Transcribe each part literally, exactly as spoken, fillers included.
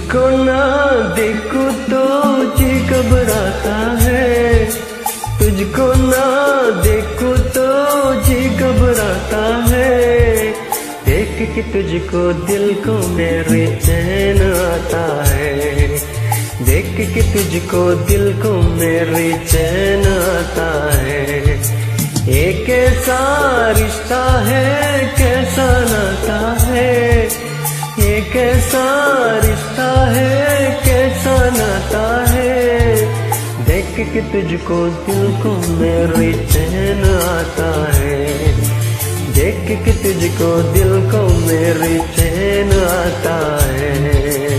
तुझको ना देखूं तो जी घबराता है, तुझको ना देखूं तो जी घबराता है। देख के तुझको दिल को मेरे चैन आता है, देख के तुझको दिल को मेरे चैन आता है। ये कैसा रिश्ता है, कैसा नाता है, ये कैसा रिश्ता है, कैसा नाता है। देख के तुझको दिल को मेरे चैन आता है, देख के तुझको दिल को मेरे चैन आता है।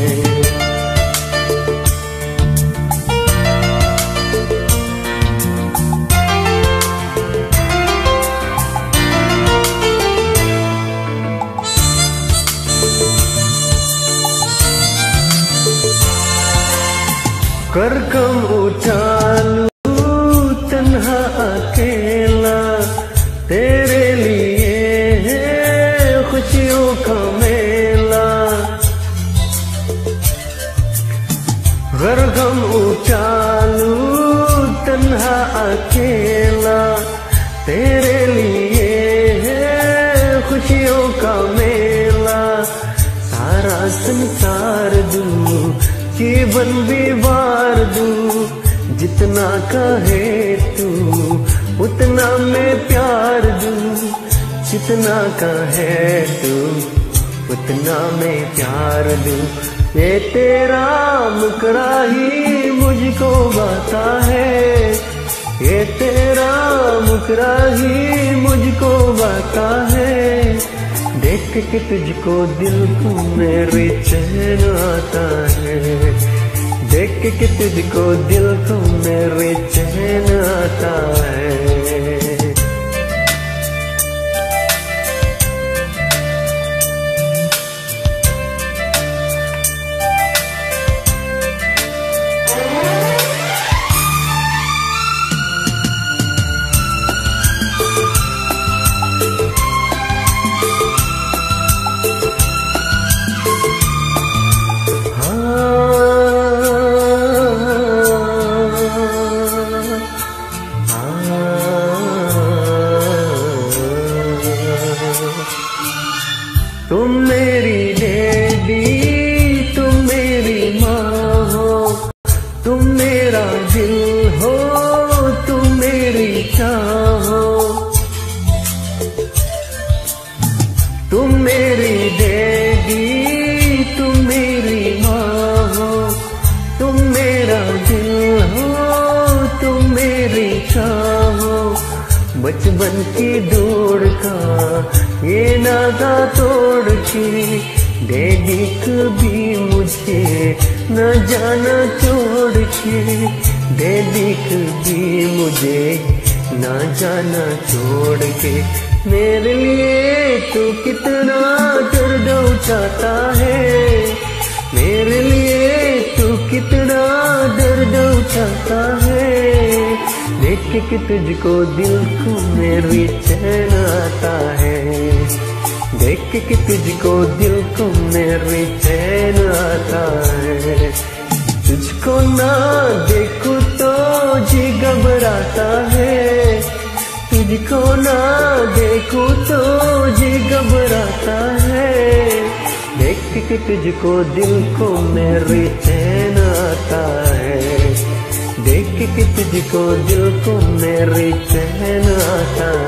कर कम उठालू तन्हा अकेला, तेरे लिए है खुशियों का मेला। कर कम उठालू तन्हा अकेला, तेरे लिए है खुशियों का मेला। सारा संसार दूं, जीवन भी वार दूं, जितना कहे तू उतना मैं प्यार दूं। जितना कहे तू उतना मैं प्यार दूं। ये तेरा मुकरा ही मुझको बाता है, ये तेरा मुकरा ही मुझको बाता है। देख के तुझको दिल को मेरे चैन आता है, देख के तुझको दिल को मेरे चैन आता है। तुम मेरी डैडी, तुम मेरी माँ हो, तुम मेरा दिल हो, तुम मेरी चाह हो। तुम मेरी डैडी, तुम मेरी माँ हो, तुम मेरा दिल हो, तुम मेरी चाह हो। बचपन की दौड़ का ये नाता तोड़ के डैडी कभी मुझे न जाना छोड़ के, डैडी कभी मुझे न जाना छोड़ के। मेरे लिए तू कितना दर्द उठाता है, मेरे लिए तू कितना दर्द उठाता है। देख के तुझको दिल को मेरी चैन आता है, देख के तुझको दिल को मेरी चैन आता है। तुझको ना देखूं तो जी घबराता है, तुझको ना देखूं तो जी घबराता है। देख के तुझको दिल को मेरी चैन आता है, देख के तुझको दिल को मेरी चैन आता